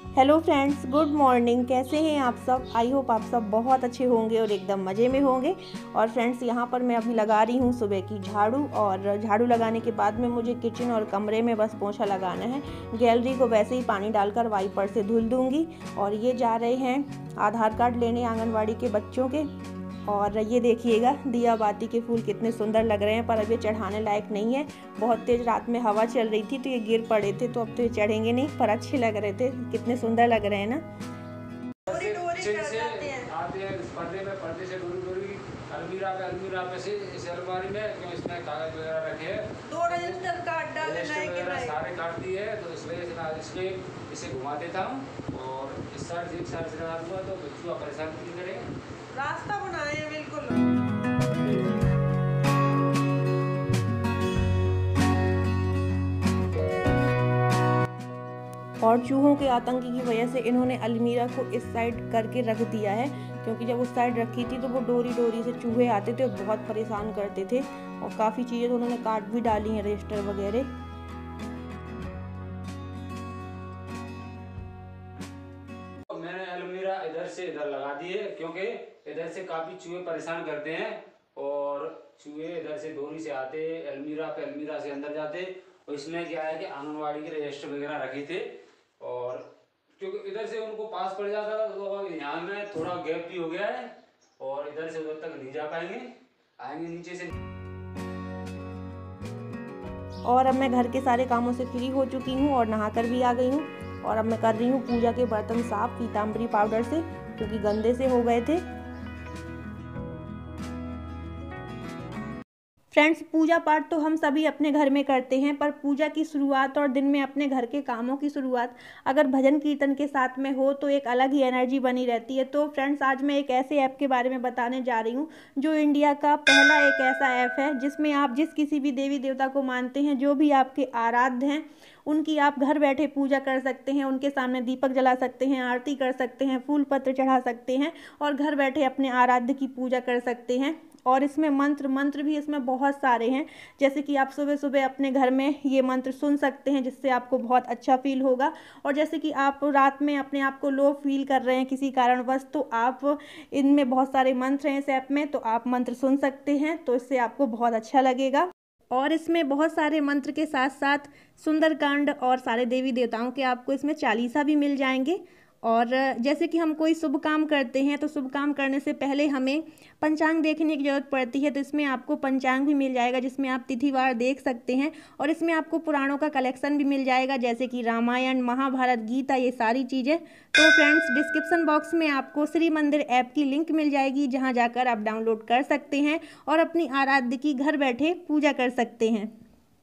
Hello friends, good morning. कैसे हैं आप सब? आई होप आप सब बहुत अच्छे होंगे और एकदम मज़े में होंगे। और फ्रेंड्स, यहाँ पर मैं अभी लगा रही हूँ सुबह की झाड़ू, और झाड़ू लगाने के बाद में मुझे किचन और कमरे में बस पोंछा लगाना है। गैलरी को वैसे ही पानी डालकर वाइपर से धुल दूँगी। और ये जा रहे हैं आधार कार्ड लेने आंगनवाड़ी के बच्चों के। और ये देखिएगा दिया बाती के फूल कितने सुंदर लग रहे हैं, पर अब ये चढ़ाने लायक नहीं है। बहुत तेज रात में हवा चल रही थी तो ये गिर पड़े थे, तो अब तो ये चढ़ेंगे नहीं, पर अच्छे लग रहे थे। कितने सुंदर लग रहे हैं ना। पर्दे से डोरी अलमीरा पे से इस अलमारी में जो इसमें कागज वगैरह रखे हैं, 2 रजिस्टर कार्ड डाले सारे काट दिए हैं, तो इसलिए इसे घुमा देता हूँ और इस साइड से लगा दूंगा तो बच्चों का परेशान नहीं करेंगे। रास्ता बनाए हैं बिल्कुल। और चूहों के आतंक की वजह से इन्होंने अलमीरा को इस साइड करके रख दिया है, क्योंकि जब उस साइड रखी थी तो वो डोरी से चूहे आते थे और बहुत परेशान करते थे। और काफ़ी चीज़ें तो उन्होंने काट भी डाली हैं, रजिस्टर वगैरह। मैंने अलमीरा इधर से इधर लगा दी है, क्योंकि इधर से काफ़ी चूहे परेशान करते हैं और चूहे इधर से डोरी से आते अलमीरा से अंदर जाते। और इसमें क्या है कि आंगनवाड़ी के रजिस्टर वगैरह रखे थे, और क्योंकि इधर से उनको पास पड़ जाता था, तो अब यहाँ में थोड़ा गैप भी हो गया है और इधर से उधर तक नहीं जा पाएंगे, आएंगे नीचे से। और अब मैं घर के सारे कामों से फ्री हो चुकी हूँ और नहाकर भी आ गई हूँ। और अब मैं कर रही हूँ पूजा के बर्तन साफ पीताम्बरी पाउडर से, क्योंकि गंदे से हो गए थे। फ्रेंड्स, पूजा पाठ तो हम सभी अपने घर में करते हैं, पर पूजा की शुरुआत और दिन में अपने घर के कामों की शुरुआत अगर भजन कीर्तन के साथ में हो तो एक अलग ही एनर्जी बनी रहती है। तो फ्रेंड्स, आज मैं एक ऐसे ऐप के बारे में बताने जा रही हूँ जो इंडिया का पहला एक ऐसा ऐप है जिसमें आप जिस किसी भी देवी देवता को मानते हैं, जो भी आपके आराध्य हैं, उनकी आप घर बैठे पूजा कर सकते हैं। उनके सामने दीपक जला सकते हैं, आरती कर सकते हैं, फूल पत्र चढ़ा सकते हैं और घर बैठे अपने आराध्य की पूजा कर सकते हैं। और इसमें मंत्र भी इसमें बहुत सारे हैं, जैसे कि आप सुबह सुबह अपने घर में ये मंत्र सुन सकते हैं, जिससे आपको बहुत अच्छा फील होगा। और जैसे कि आप रात में अपने आप को लो फील कर रहे हैं किसी कारणवश, तो आप इनमें बहुत सारे मंत्र हैं इस ऐप में, तो आप मंत्र सुन सकते हैं, तो इससे आपको बहुत अच्छा लगेगा। और इसमें बहुत सारे मंत्र के साथ साथ सुंदरकांड और सारे देवी देवताओं के आपको इसमें चालीसा भी मिल जाएंगे। और जैसे कि हम कोई शुभ काम करते हैं तो शुभ काम करने से पहले हमें पंचांग देखने की ज़रूरत पड़ती है, तो इसमें आपको पंचांग भी मिल जाएगा, जिसमें आप तिथिवार देख सकते हैं। और इसमें आपको पुराणों का कलेक्शन भी मिल जाएगा, जैसे कि रामायण, महाभारत, गीता, ये सारी चीज़ें। तो फ्रेंड्स, डिस्क्रिप्शन बॉक्स में आपको श्री मंदिर ऐप की लिंक मिल जाएगी, जहाँ जाकर आप डाउनलोड कर सकते हैं और अपनी आराध्य की घर बैठे पूजा कर सकते हैं।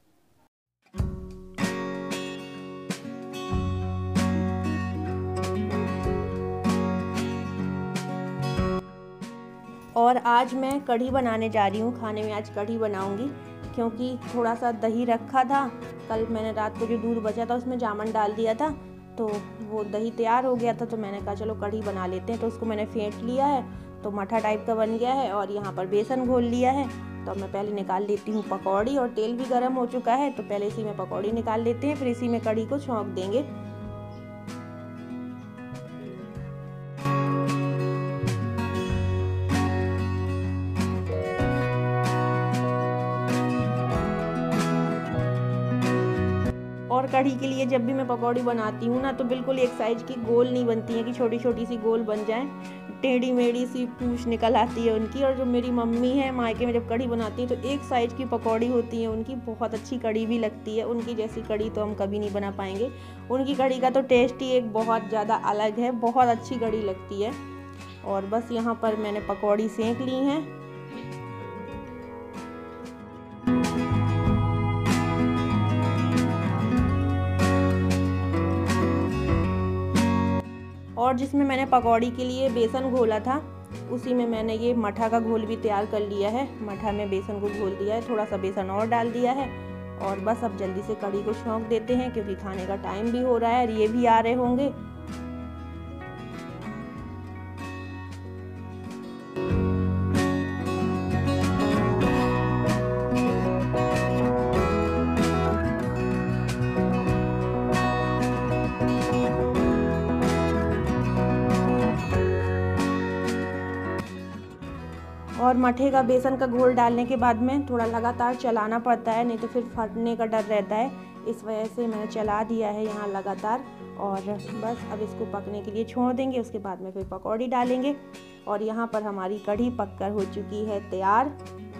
और आज मैं कढ़ी बनाने जा रही हूँ। खाने में आज कढ़ी बनाऊँगी, क्योंकि थोड़ा सा दही रखा था। कल मैंने रात को जो दूध बचा था उसमें जामन डाल दिया था, तो वो दही तैयार हो गया था, तो मैंने कहा चलो कढ़ी बना लेते हैं। तो उसको मैंने फेंट लिया है, तो मठा टाइप का बन गया है। और यहाँ पर बेसन घोल लिया है, तो मैं पहले निकाल लेती हूँ पकौड़ी। और तेल भी गर्म हो चुका है, तो पहले इसी में पकौड़ी निकाल लेते हैं, फिर इसी में कढ़ी को छौंक देंगे। और कढ़ी के लिए जब भी मैं पकौड़ी बनाती हूँ ना, तो बिल्कुल एक साइज की गोल नहीं बनती है कि छोटी छोटी सी गोल बन जाए, टेढ़ी मेढ़ी सी पूंछ निकल आती है उनकी। और जो मेरी मम्मी है मायके में जब कढ़ी बनाती है तो एक साइज की पकौड़ी होती है उनकी, बहुत अच्छी कढ़ी भी लगती है। उनकी जैसी कढ़ी तो हम कभी नहीं बना पाएंगे। उनकी कढ़ी का तो टेस्ट ही एक बहुत ज़्यादा अलग है, बहुत अच्छी कढ़ी लगती है। और बस यहाँ पर मैंने पकौड़ी सेंक ली हैं। और जिसमें मैंने पकौड़ी के लिए बेसन घोला था, उसी में मैंने ये मठा का घोल भी तैयार कर लिया है। मठा में बेसन को घोल दिया है, थोड़ा सा बेसन और डाल दिया है। और बस अब जल्दी से कढ़ी को छौंक देते हैं, क्योंकि खाने का टाइम भी हो रहा है और ये भी आ रहे होंगे। और मठे का बेसन का घोल डालने के बाद में थोड़ा लगातार चलाना पड़ता है, नहीं तो फिर फटने का डर रहता है। इस वजह से मैंने चला दिया है यहाँ लगातार। और बस अब इसको पकने के लिए छोड़ देंगे, उसके बाद में फिर पकौड़ी डालेंगे। और यहाँ पर हमारी कढ़ी पककर हो चुकी है तैयार।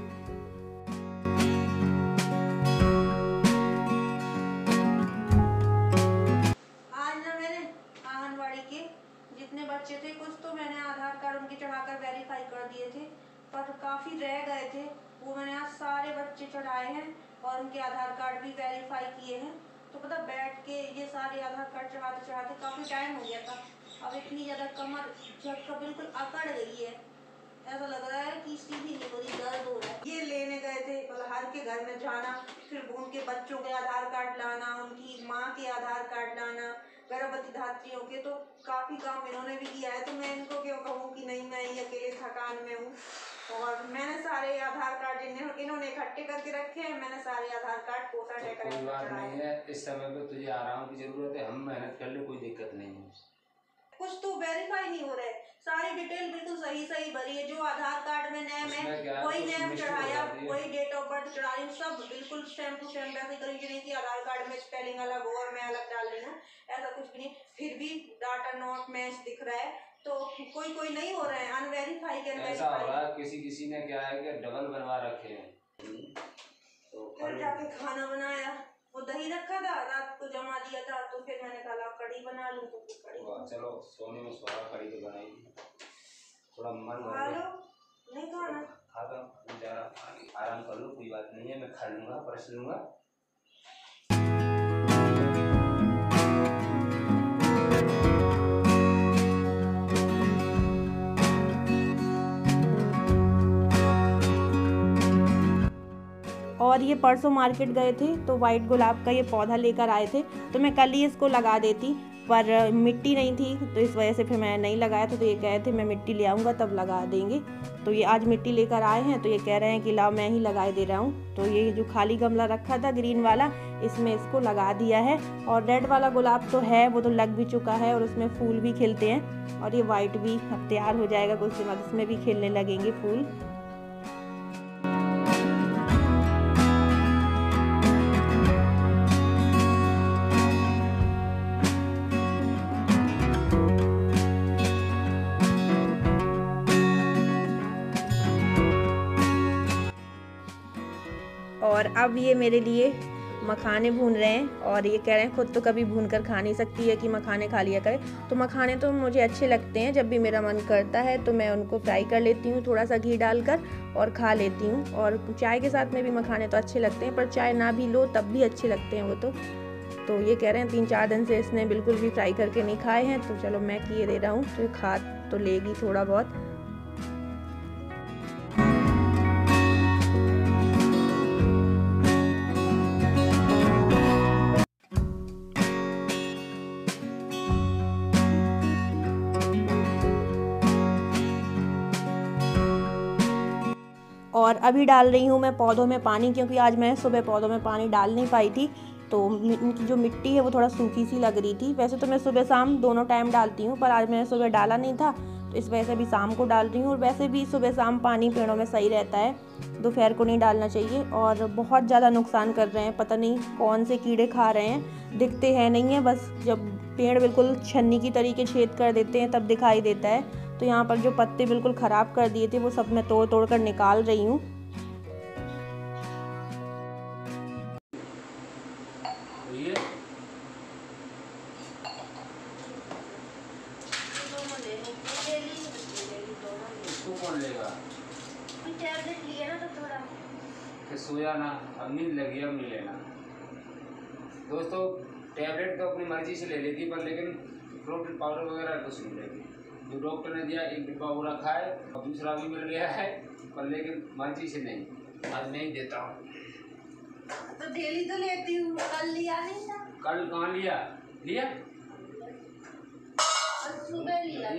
आज ना मैंने आंगनवाड़ी के जितने बच्चे थे, कुछ तो मैंने आधार कार्ड उनके चढ़ाकर वेरीफाई कर दिए थे, पर काफ़ी रह गए थे। वो मैंने आज सारे बच्चे चढ़ाए हैं और उनके आधार कार्ड भी वेरीफाई किए हैं। तो पता बैठ के ये सारे आधार कार्ड चढ़ाते चढ़ाते काफ़ी टाइम हो गया था। अब इतनी ज़्यादा कमर झटका बिल्कुल अकड़ गई है, ऐसा लग रहा है कि सीधी नहीं हो रही, दर्द हो रहा है। ये लेने गए थे, मतलब हर के घर में जाना, फिर उनके बच्चों के आधार कार्ड लाना, उनकी माँ के आधार कार्ड लाना, गर्भवती धात्रियों के, तो काफ़ी काम इन्होंने भी किया है। तो मैं इनको क्यों कहूँ कि नहीं, मैं ही अकेले थकान में हूँ। और मैंने सारे आधार कार्ड इन्होंने इकट्ठे करके रखे हैं, मैंने सारे आधार कार्ड पोता टेकर कोई बात नहीं है, इस समय पे तुझे आराम की जरूरत है, हम मेहनत कर ले, कोई दिक्कत नहीं है। कुछ तो वेरीफाई नहीं हो रहा है, सारी डिटेल बिल्कुल सही सही भरी है। जो आधार कार्ड में नेम है वही नेम चढ़ाया, वही डेट ऑफ बर्थ चढ़ा रही हूँ, सब बिल्कुल सेम टू सेम वैसे करी। नहीं कि आधार कार्ड में स्पेलिंग अलग हो और मैं अलग डाल रही हूँ, ऐसा कुछ भी नहीं। फिर भी डाटा नॉट मैच दिख रहा है, तो कोई कोई नहीं हो रहा है, अनवेरीफाई के ऐसा हो रहा है किसी ने क्या है कि डबल बनवा रखे हैं। तो फिर जाके खाना बनाया, वो दही रखा था रात को जमा दिया था, तो फिर मैंने कहा कढ़ी बना लूं, तो फिर कढ़ी। चलो सोने में सोया, कढ़ी तो बनाई, थोड़ा मन खा लो, नहीं खाना खाता जरा आराम कर लो, कोई बात नहीं है, मैं खा लूँगा, परस लूँगा। और ये परसों मार्केट गए थे तो वाइट गुलाब का ये पौधा लेकर आए थे, तो मैं कल ही इसको लगा देती, पर मिट्टी नहीं थी, तो इस वजह से फिर मैं नहीं लगाया था। तो ये कहे थे मैं मिट्टी ले आऊँगा तब लगा देंगे। तो ये आज मिट्टी लेकर आए हैं, तो ये कह रहे हैं कि लाओ मैं ही लगाए दे रहा हूँ। तो ये जो खाली गमला रखा था ग्रीन वाला, इसमें इसको लगा दिया है। और रेड वाला गुलाब तो है, वो तो लग भी चुका है और उसमें फूल भी खिलते हैं। और ये वाइट भी अब तैयार हो जाएगा कुछ दिन बाद, इसमें भी खिलने लगेंगे फूल। और अब ये मेरे लिए मखाने भून रहे हैं, और ये कह रहे हैं खुद तो कभी भून कर खा नहीं सकती है कि मखाने खा लिया करे। तो मखाने तो मुझे अच्छे लगते हैं, जब भी मेरा मन करता है तो मैं उनको फ्राई कर लेती हूँ थोड़ा सा घी डालकर और खा लेती हूँ। और चाय के साथ में भी मखाने तो अच्छे लगते हैं, पर चाय ना भी लो तब भी अच्छे लगते हैं वो तो ये कह रहे हैं 3-4 दिन से इसने बिल्कुल भी फ्राई करके नहीं खाए हैं, तो चलो मैं किए दे रहा हूँ, तो खा तो लेगी थोड़ा बहुत। और अभी डाल रही हूँ मैं पौधों में पानी, क्योंकि आज मैं सुबह पौधों में पानी डाल नहीं पाई थी, तो इनकी जो मिट्टी है वो थोड़ा सूखी सी लग रही थी। वैसे तो मैं सुबह शाम दोनों टाइम डालती हूँ, पर आज मैंने सुबह डाला नहीं था, तो इस वजह से भी शाम को डाल रही हूँ। और वैसे भी सुबह शाम पानी पेड़ों में सही रहता है, दोपहर को नहीं डालना चाहिए। और बहुत ज़्यादा नुकसान कर रहे हैं, पता नहीं कौन से कीड़े खा रहे हैं, दिखते हैं नहीं है, बस जब पेड़ बिल्कुल छन्नी की तरीके छेद कर देते हैं तब दिखाई देता है। तो यहाँ पर जो पत्ते बिल्कुल ख़राब कर दिए थे वो सब मैं तोड़ तोड़ कर निकाल रही हूँ। कौन लेगा? टैबलेट लिया ना तो थोड़ा सोया ना, अब नींद लगी, अब नहीं लेना। दोस्तों टैबलेट तो अपनी मर्जी से ले लेती, पर लेकिन प्रोटीन पाउडर वगैरह कुछ नहीं लेती। जो डॉक्टर ने दिया एक डिब्बा पूरा खाए, और दूसरा भी मिल गया है, पर लेकिन मर्जी से नहीं, आज नहीं देता हूँ। तो डेली तो लेती हूँ, कल लिया नहीं था। कल कहाँ लिया? सुबह लिया।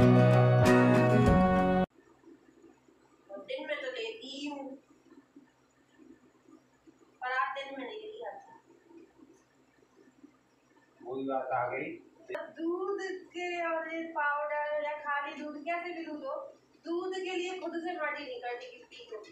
दिन में तो लेती ही हूँ, गई। दूध के और ये पाउडर या खाली दूध कैसे भी दूध हो, दूध के लिए खुद से मर्जी नहीं करती किसी को।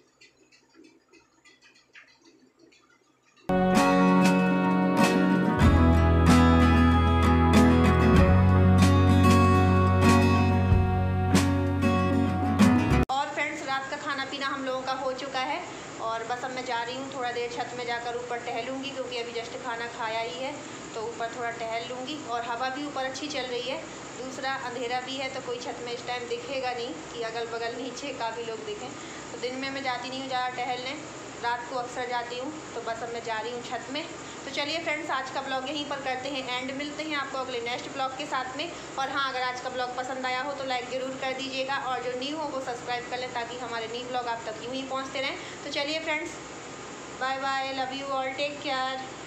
और फ्रेंड्स, रात का खाना पीना हम लोगों का हो चुका है और बस अब मैं जा रही हूँ, थोड़ा देर छत में जाकर ऊपर टहलूँगी क्योंकि अभी जस्ट खाना खाया ही है, तो ऊपर थोड़ा टहल लूँगी। और हवा भी ऊपर अच्छी चल रही है, दूसरा अंधेरा भी है तो कोई छत में इस टाइम दिखेगा नहीं कि अगल बगल नीचे काफ़ी लोग दिखें। तो दिन में मैं जाती नहीं हूँ ज़्यादा टहलने, रात को अक्सर जाती हूँ। तो बस अब मैं जा रही हूँ छत में। तो चलिए फ्रेंड्स, आज का ब्लॉग यहीं पर करते हैं एंड, मिलते हैं आपको अगले नेक्स्ट ब्लॉग के साथ में। और हाँ, अगर आज का ब्लॉग पसंद आया हो तो लाइक ज़रूर कर दीजिएगा और जो न्यू हो वो सब्सक्राइब कर लें ताकि हमारे न्यू ब्लॉग आप तक यूँ ही पहुँचते रहें। तो चलिए friends, bye bye, love you all, take care.